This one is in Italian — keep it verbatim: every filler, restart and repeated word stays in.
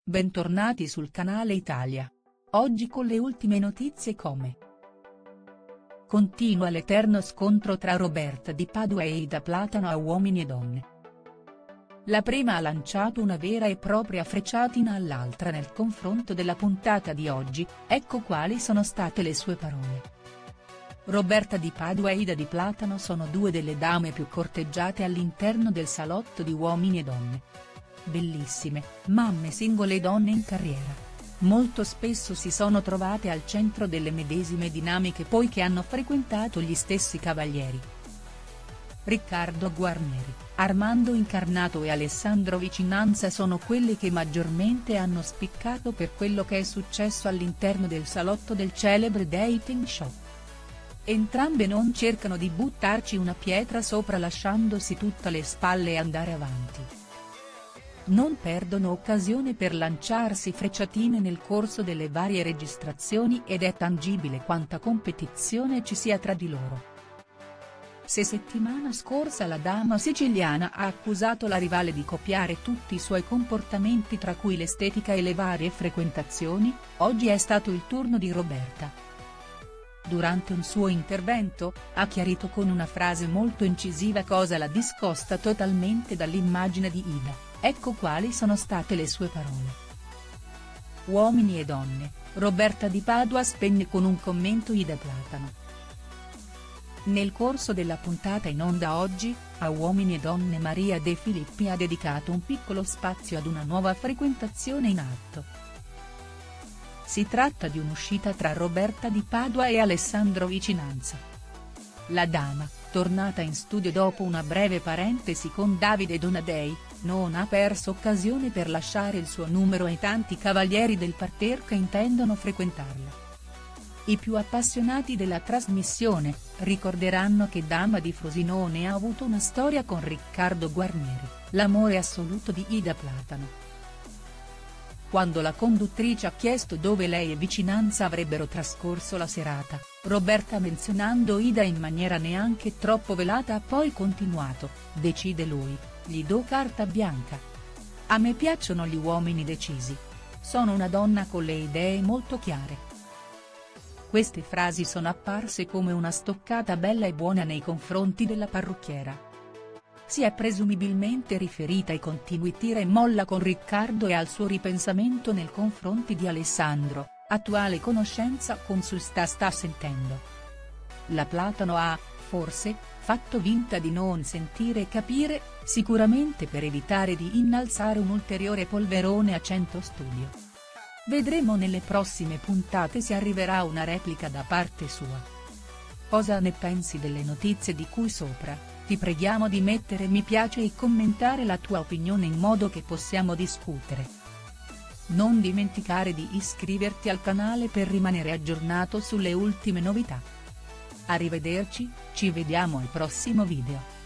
Bentornati sul canale Italia. Oggi con le ultime notizie come: continua l'eterno scontro tra Roberta Di Padua e Ida Platano a Uomini e Donne. La prima ha lanciato una vera e propria frecciatina all'altra nel confronto della puntata di oggi, ecco quali sono state le sue parole. Roberta Di Padua e Ida Di Platano sono due delle dame più corteggiate all'interno del salotto di Uomini e Donne. Bellissime, mamme singole e donne in carriera. Molto spesso si sono trovate al centro delle medesime dinamiche poiché hanno frequentato gli stessi cavalieri. Riccardo Guarneri, Armando Incarnato e Alessandro Vicinanza sono quelli che maggiormente hanno spiccato per quello che è successo all'interno del salotto del celebre dating show. Entrambe non cercano di buttarci una pietra sopra lasciandosi tutte alle spalle e andare avanti. Non perdono occasione per lanciarsi frecciatine nel corso delle varie registrazioni ed è tangibile quanta competizione ci sia tra di loro. Se settimana scorsa la dama siciliana ha accusato la rivale di copiare tutti i suoi comportamenti tra cui l'estetica e le varie frequentazioni, oggi è stato il turno di Roberta. Durante un suo intervento, ha chiarito con una frase molto incisiva cosa la discosta totalmente dall'immagine di Ida. Ecco quali sono state le sue parole. Uomini e donne, Roberta Di Padua spegne con un commento Ida Platano. Nel corso della puntata in onda oggi, a Uomini e Donne Maria De Filippi ha dedicato un piccolo spazio ad una nuova frequentazione in atto. Si tratta di un'uscita tra Roberta Di Padua e Alessandro Vicinanza. La dama, tornata in studio dopo una breve parentesi con Davide Donadei, non ha perso occasione per lasciare il suo numero ai tanti cavalieri del parterre che intendono frequentarla. I più appassionati della trasmissione, ricorderanno che Dama di Frosinone ha avuto una storia con Riccardo Guarneri, l'amore assoluto di Ida Platano. Quando la conduttrice ha chiesto dove lei e Vicinanza avrebbero trascorso la serata, Roberta menzionando Ida in maniera neanche troppo velata ha poi continuato: decide lui, gli do carta bianca. A me piacciono gli uomini decisi. Sono una donna con le idee molto chiare. Queste frasi sono apparse come una stoccata bella e buona nei confronti della parrucchiera. Si è presumibilmente riferita ai continui tira e molla con Riccardo e al suo ripensamento nei confronti di Alessandro, attuale conoscenza con su sta sta sentendo. La Platano ha, forse, fatto finta di non sentire e capire, sicuramente per evitare di innalzare un ulteriore polverone a cento studio. Vedremo nelle prossime puntate se arriverà una replica da parte sua. Cosa ne pensi delle notizie di cui sopra? Ti preghiamo di mettere mi piace e commentare la tua opinione in modo che possiamo discutere. Non dimenticare di iscriverti al canale per rimanere aggiornato sulle ultime novità. Arrivederci, ci vediamo al prossimo video.